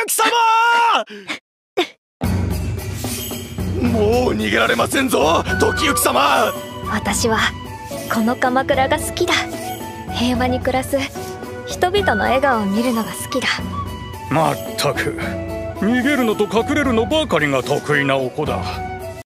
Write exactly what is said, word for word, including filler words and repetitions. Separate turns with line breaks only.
様もう逃げられませんぞ、時行様。
私はこの鎌倉が好きだ。平和に暮らす人々の笑顔を見るのが好きだ。
まったく逃げるのと隠れるのばかりが得意なお子だ。